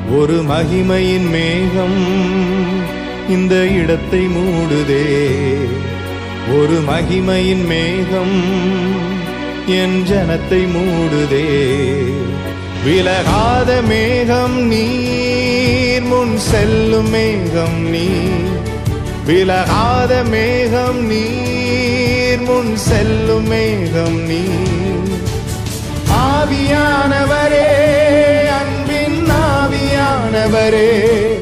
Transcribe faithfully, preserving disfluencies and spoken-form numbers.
ஒரு மகிமையின் மேகம் இந்த இடத்தை மூடுதே. ஒரு மகிமையின் மேகம் என் ஜனத்தை மூடுதே. விலகாத மேகம் நீர், முன் செல்லும் மேகம் நீர். விலகாத மேகம் நீர், முன் செல்லும் மேகம் நீர். ஆவியானவரே, அன்பின் ஆவியானவரே,